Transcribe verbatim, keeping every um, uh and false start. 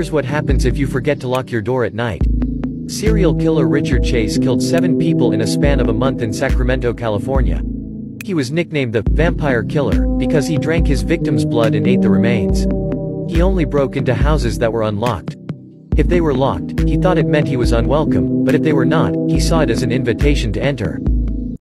Here's what happens if you forget to lock your door at night. Serial killer Richard Chase killed seven people in a span of a month in Sacramento, California. He was nicknamed the Vampire Killer because he drank his victims' blood and ate the remains. He only broke into houses that were unlocked. If they were locked, he thought it meant he was unwelcome, but if they were not, he saw it as an invitation to enter.